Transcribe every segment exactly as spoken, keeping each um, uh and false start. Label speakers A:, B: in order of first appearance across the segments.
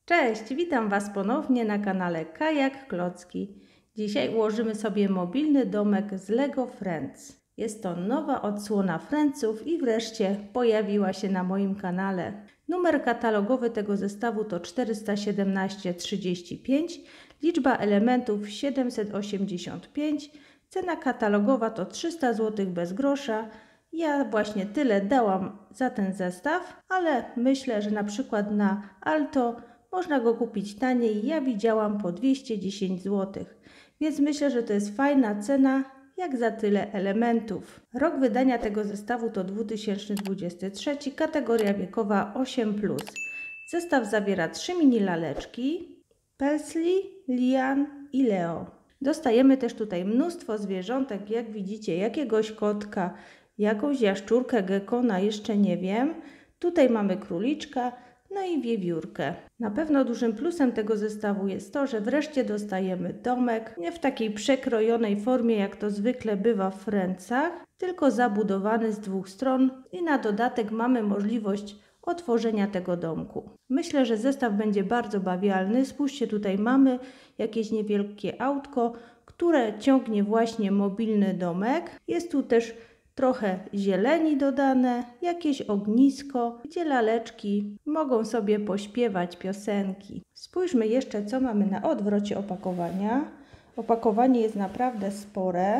A: Cześć, witam Was ponownie na kanale Kajak Klocki. Dzisiaj ułożymy sobie mobilny domek z Lego Friends. Jest to nowa odsłona Friendsów i wreszcie pojawiła się na moim kanale. Numer katalogowy tego zestawu to czterysta siedemnaście trzydzieści pięć, liczba elementów siedemset osiemdziesiąt pięć, cena katalogowa to trzysta złotych bez grosza. Ja właśnie tyle dałam za ten zestaw, ale myślę, że na przykład na Alto można go kupić taniej. Ja widziałam po dwieście dziesięć złotych, więc myślę, że to jest fajna cena jak za tyle elementów. Rok wydania tego zestawu to dwa tysiące dwudziesty trzeci, kategoria wiekowa osiem plus. Zestaw zawiera trzy mini laleczki, Paisley, Lian i Leo. Dostajemy też tutaj mnóstwo zwierzątek, jak widzicie, jakiegoś kotka, jakąś jaszczurkę, gekona, jeszcze nie wiem. Tutaj mamy króliczka, no i wiewiórkę. Na pewno dużym plusem tego zestawu jest to, że wreszcie dostajemy domek, nie w takiej przekrojonej formie, jak to zwykle bywa w Friendsach, tylko zabudowany z dwóch stron i na dodatek mamy możliwość otworzenia tego domku. Myślę, że zestaw będzie bardzo bawialny. Spójrzcie, tutaj mamy jakieś niewielkie autko, które ciągnie właśnie mobilny domek. Jest tu też trochę zieleni dodane, jakieś ognisko, gdzie laleczki mogą sobie pośpiewać piosenki. Spójrzmy jeszcze, co mamy na odwrocie opakowania. Opakowanie jest naprawdę spore.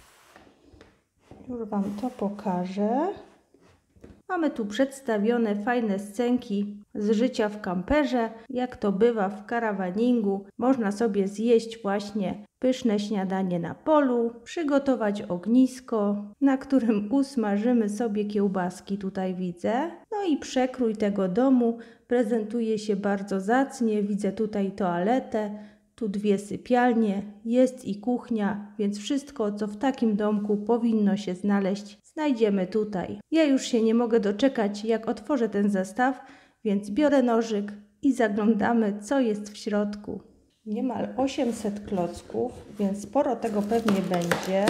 A: Już Wam to pokażę. Mamy tu przedstawione fajne scenki z życia w kamperze. Jak to bywa w karawaningu, można sobie zjeść właśnie pyszne śniadanie na polu, przygotować ognisko, na którym usmażymy sobie kiełbaski, tutaj widzę. No i przekrój tego domu prezentuje się bardzo zacnie. Widzę tutaj toaletę, tu dwie sypialnie, jest i kuchnia, więc wszystko, co w takim domku powinno się znaleźć, znajdziemy tutaj. Ja już się nie mogę doczekać, jak otworzę ten zestaw, więc biorę nożyk i zaglądamy, co jest w środku. Niemal osiemset klocków, więc sporo tego pewnie będzie.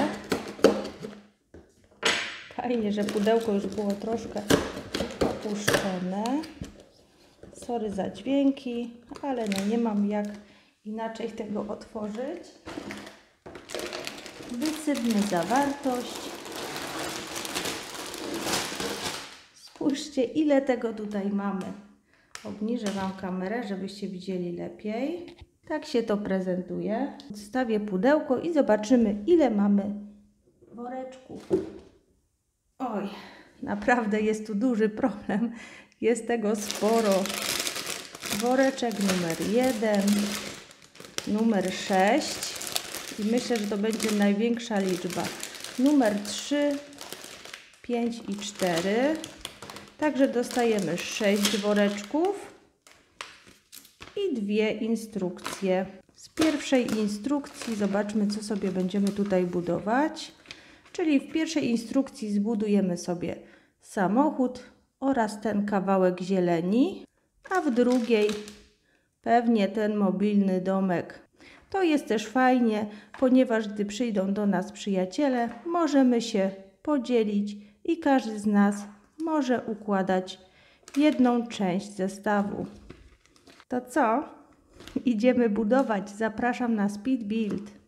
A: Fajnie, że pudełko już było troszkę opuszczone. Sorry za dźwięki, ale no nie mam jak inaczej tego otworzyć. Wysypmy zawartość. Spójrzcie, ile tego tutaj mamy. Obniżę Wam kamerę, żebyście widzieli lepiej. Tak się to prezentuje. Odstawię pudełko i zobaczymy, ile mamy woreczków. Oj, naprawdę jest tu duży problem. Jest tego sporo. Woreczek numer jeden, numer sześć i myślę, że to będzie największa liczba. Numer trzy, pięć i cztery. Także dostajemy sześć woreczków i dwie instrukcje. Z pierwszej instrukcji zobaczmy, co sobie będziemy tutaj budować. Czyli w pierwszej instrukcji zbudujemy sobie samochód oraz ten kawałek zieleni, a w drugiej pewnie ten mobilny domek. To jest też fajnie, ponieważ gdy przyjdą do nas przyjaciele, możemy się podzielić i każdy z nas może układać jedną część zestawu. To co? Idziemy budować. Zapraszam na Speed Build.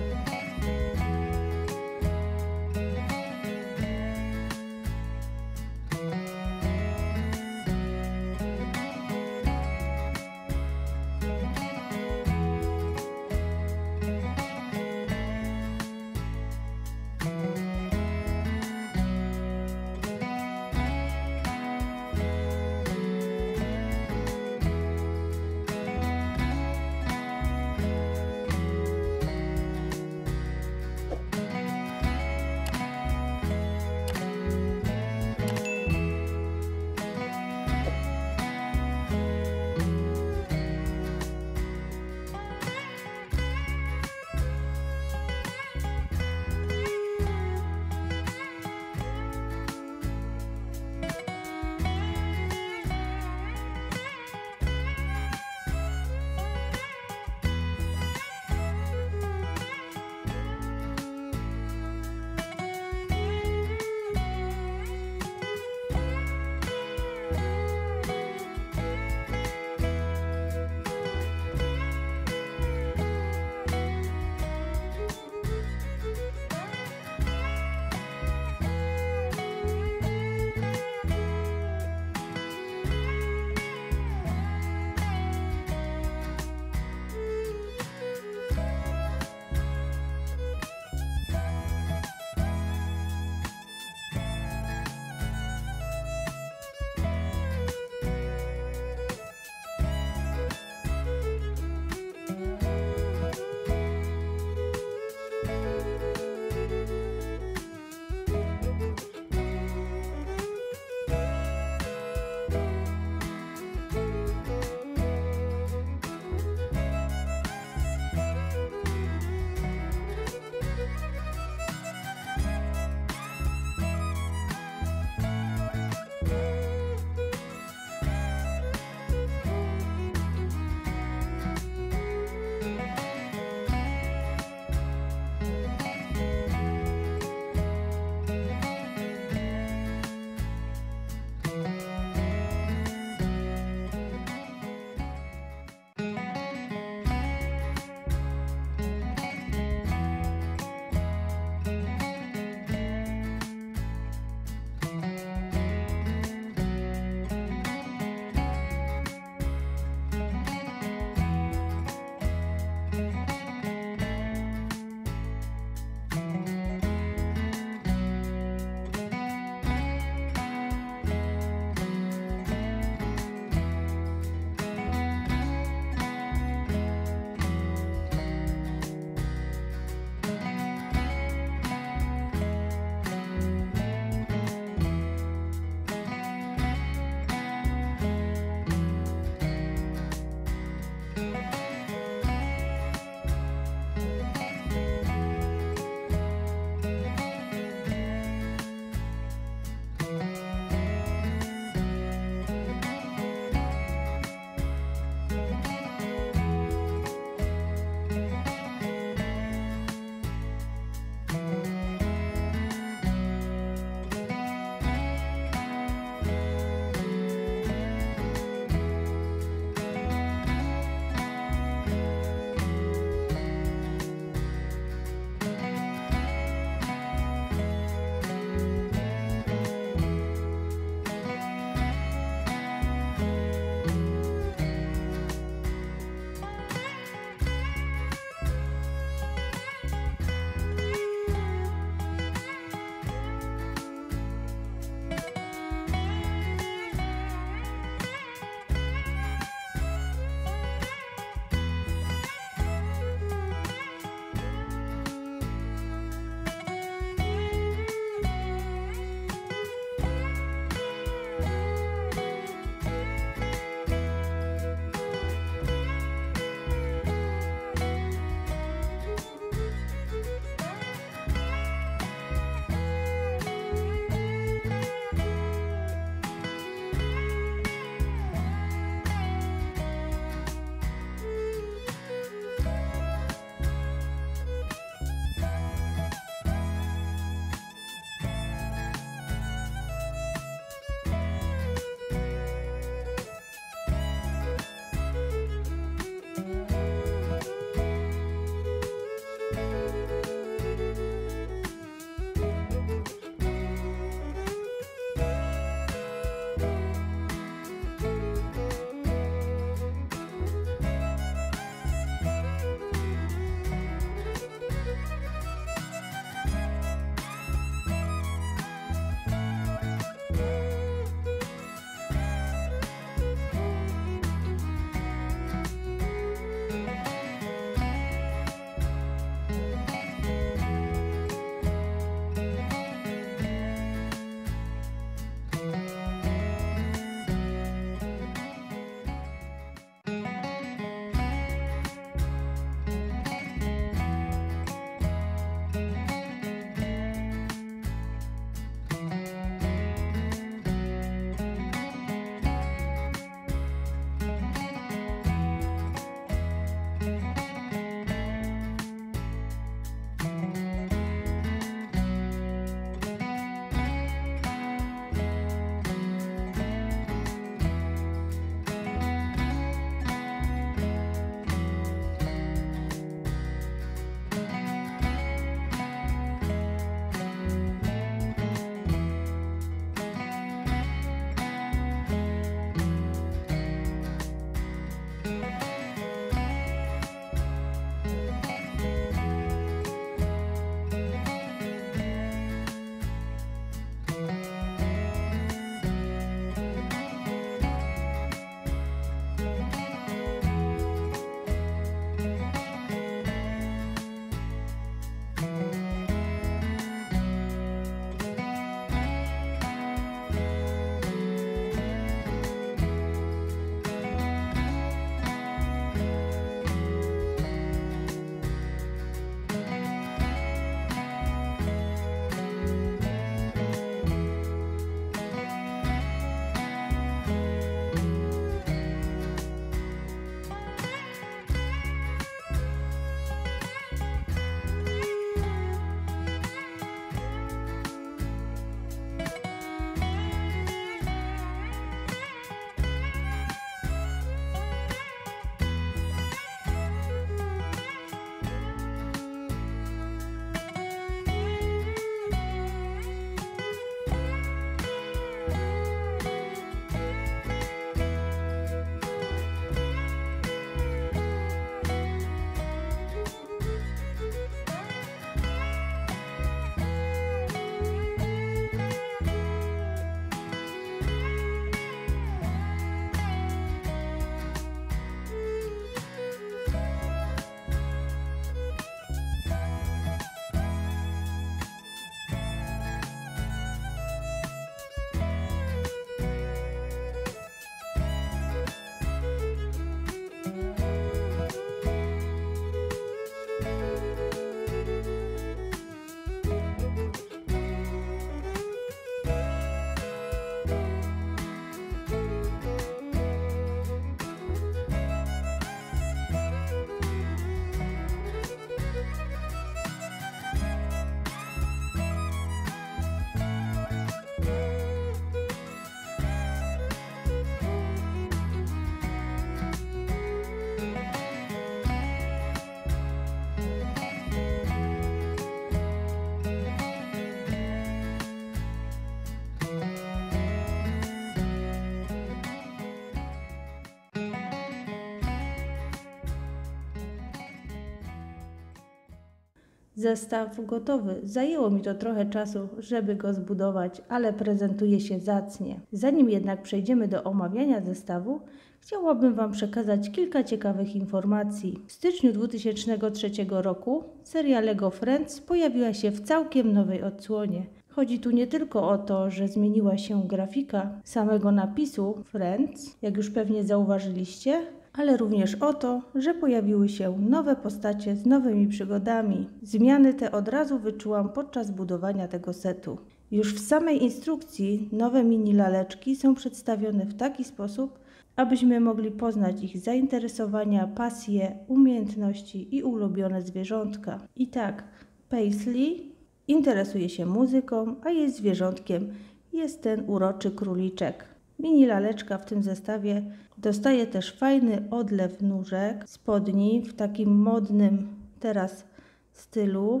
A: Zestaw gotowy. Zajęło mi to trochę czasu, żeby go zbudować, ale prezentuje się zacnie. Zanim jednak przejdziemy do omawiania zestawu, chciałabym Wam przekazać kilka ciekawych informacji. W styczniu dwa tysiące trzeciego roku seria LEGO Friends pojawiła się w całkiem nowej odsłonie. Chodzi tu nie tylko o to, że zmieniła się grafika samego napisu Friends, jak już pewnie zauważyliście, ale również o to, że pojawiły się nowe postacie z nowymi przygodami. Zmiany te od razu wyczułam podczas budowania tego setu. Już w samej instrukcji nowe mini laleczki są przedstawione w taki sposób, abyśmy mogli poznać ich zainteresowania, pasje, umiejętności i ulubione zwierzątka. I tak, Paisley interesuje się muzyką, a jej zwierzątkiem jest ten uroczy króliczek. Mini laleczka w tym zestawie dostaje też fajny odlew nóżek, spodni w takim modnym teraz stylu,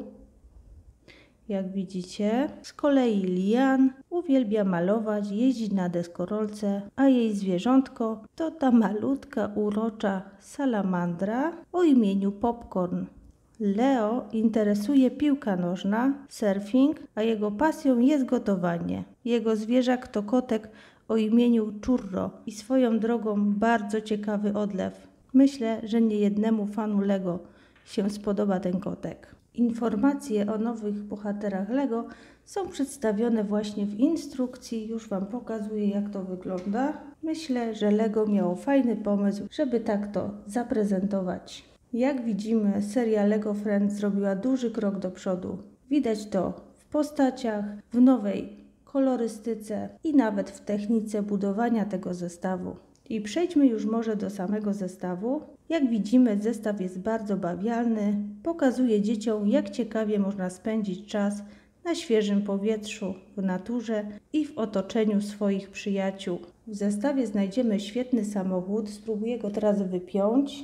A: jak widzicie. Z kolei Lian uwielbia malować, jeździć na deskorolce, a jej zwierzątko to ta malutka, urocza salamandra o imieniu Popcorn. Leo interesuje piłka nożna, surfing, a jego pasją jest gotowanie. Jego zwierzak to kotek o imieniu Churro i swoją drogą bardzo ciekawy odlew. Myślę, że niejednemu fanu LEGO się spodoba ten kotek. Informacje o nowych bohaterach LEGO są przedstawione właśnie w instrukcji. Już Wam pokazuję, jak to wygląda. Myślę, że LEGO miało fajny pomysł, żeby tak to zaprezentować. Jak widzimy, seria LEGO Friends zrobiła duży krok do przodu. Widać to w postaciach, w nowej kolorystyce i nawet w technice budowania tego zestawu. I przejdźmy już może do samego zestawu. Jak widzimy, zestaw jest bardzo bawialny. Pokazuje dzieciom, jak ciekawie można spędzić czas na świeżym powietrzu, w naturze i w otoczeniu swoich przyjaciół. W zestawie znajdziemy świetny samochód. Spróbuję go teraz wypiąć.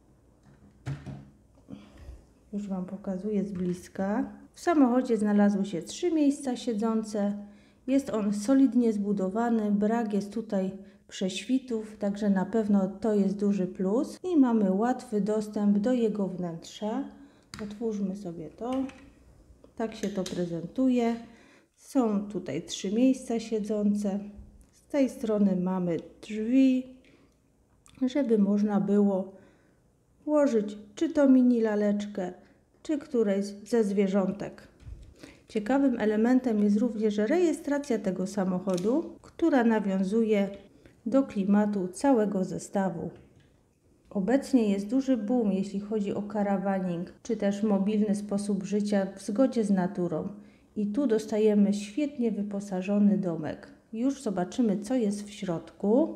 A: Już Wam pokazuję z bliska. W samochodzie znalazły się trzy miejsca siedzące. Jest on solidnie zbudowany, brak jest tutaj prześwitów, także na pewno to jest duży plus. I mamy łatwy dostęp do jego wnętrza. Otwórzmy sobie to. Tak się to prezentuje. Są tutaj trzy miejsca siedzące. Z tej strony mamy drzwi, żeby można było włożyć czy to mini laleczkę, czy któreś ze zwierzątek. Ciekawym elementem jest również rejestracja tego samochodu, która nawiązuje do klimatu całego zestawu. Obecnie jest duży boom, jeśli chodzi o caravaning, czy też mobilny sposób życia w zgodzie z naturą. I tu dostajemy świetnie wyposażony domek. Już zobaczymy, co jest w środku.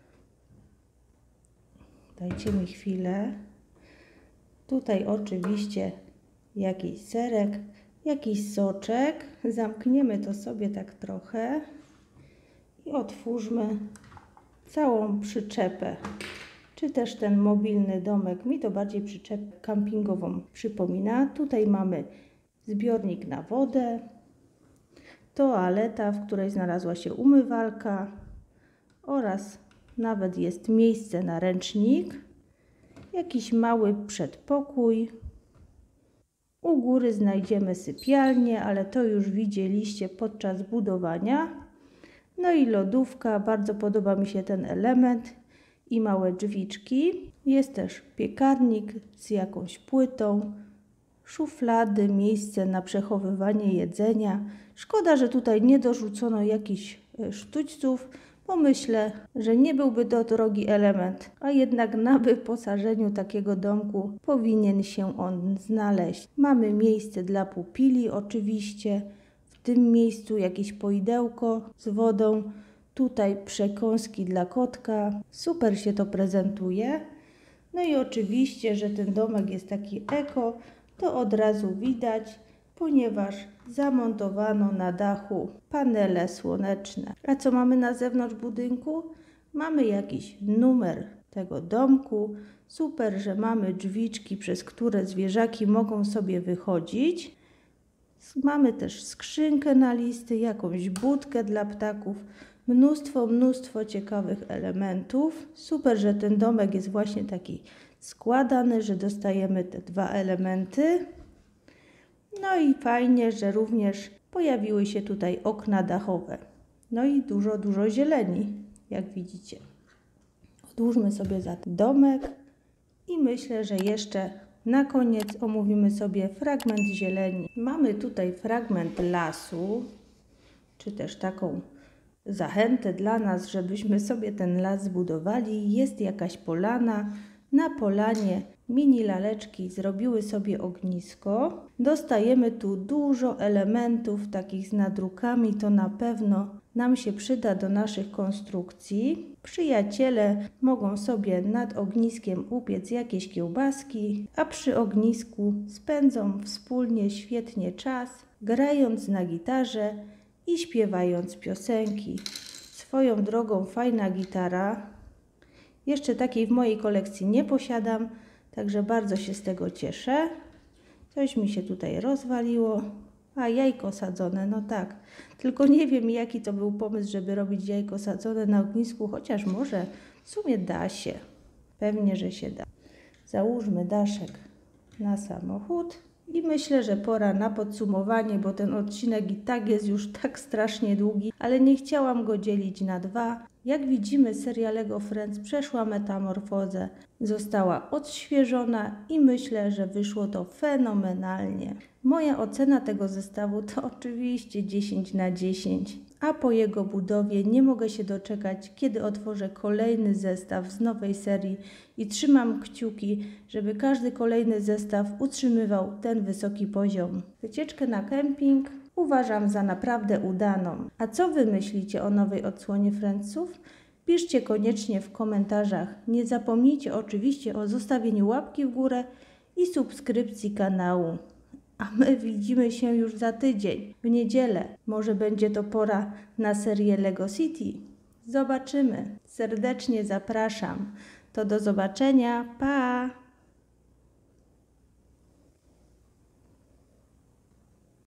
A: Dajcie mi chwilę. Tutaj oczywiście jakiś serek, jakiś soczek. Zamkniemy to sobie tak trochę i otwórzmy całą przyczepę. Czy też ten mobilny domek, mi to bardziej przyczepę kampingową przypomina. Tutaj mamy zbiornik na wodę, toaleta, w której znalazła się umywalka oraz nawet jest miejsce na ręcznik, jakiś mały przedpokój. U góry znajdziemy sypialnię, ale to już widzieliście podczas budowania. No i lodówka, bardzo podoba mi się ten element i małe drzwiczki. Jest też piekarnik z jakąś płytą, szuflady, miejsce na przechowywanie jedzenia. Szkoda, że tutaj nie dorzucono jakichś sztućców, bo myślę, że nie byłby to drogi element, a jednak na wyposażeniu takiego domku powinien się on znaleźć. Mamy miejsce dla pupili oczywiście, w tym miejscu jakieś poidełko z wodą, tutaj przekąski dla kotka, super się to prezentuje. No i oczywiście, że ten domek jest taki eko, to od razu widać, ponieważ zamontowano na dachu panele słoneczne. A co mamy na zewnątrz budynku? Mamy jakiś numer tego domku. Super, że mamy drzwiczki, przez które zwierzaki mogą sobie wychodzić. Mamy też skrzynkę na listy, jakąś budkę dla ptaków. Mnóstwo, mnóstwo ciekawych elementów. Super, że ten domek jest właśnie taki składany, że dostajemy te dwa elementy. No i fajnie, że również pojawiły się tutaj okna dachowe. No i dużo, dużo zieleni, jak widzicie. Odłóżmy sobie za ten domek i myślę, że jeszcze na koniec omówimy sobie fragment zieleni. Mamy tutaj fragment lasu, czy też taką zachętę dla nas, żebyśmy sobie ten las zbudowali. Jest jakaś polana. Na polanie mini laleczki zrobiły sobie ognisko. Dostajemy tu dużo elementów takich z nadrukami. To na pewno nam się przyda do naszych konstrukcji. Przyjaciele mogą sobie nad ogniskiem upiec jakieś kiełbaski, a przy ognisku spędzą wspólnie świetnie czas, grając na gitarze i śpiewając piosenki. Swoją drogą fajna gitara. Jeszcze takiej w mojej kolekcji nie posiadam, także bardzo się z tego cieszę. Coś mi się tutaj rozwaliło. A jajko sadzone, no tak. Tylko nie wiem, jaki to był pomysł, żeby robić jajko sadzone na ognisku, chociaż może w sumie da się. Pewnie, że się da. Załóżmy daszek na samochód. I myślę, że pora na podsumowanie, bo ten odcinek i tak jest już tak strasznie długi, ale nie chciałam go dzielić na dwa. Jak widzimy, seria Lego Friends przeszła metamorfozę, została odświeżona i myślę, że wyszło to fenomenalnie. Moja ocena tego zestawu to oczywiście dziesięć na dziesięć, a po jego budowie nie mogę się doczekać, kiedy otworzę kolejny zestaw z nowej serii i trzymam kciuki, żeby każdy kolejny zestaw utrzymywał ten wysoki poziom. Wycieczkę na kemping uważam za naprawdę udaną. A co wy myślicie o nowej odsłonie Friendsów? Piszcie koniecznie w komentarzach. Nie zapomnijcie oczywiście o zostawieniu łapki w górę i subskrypcji kanału. A my widzimy się już za tydzień, w niedzielę. Może będzie to pora na serię Lego City. Zobaczymy. Serdecznie zapraszam. To do zobaczenia. Pa!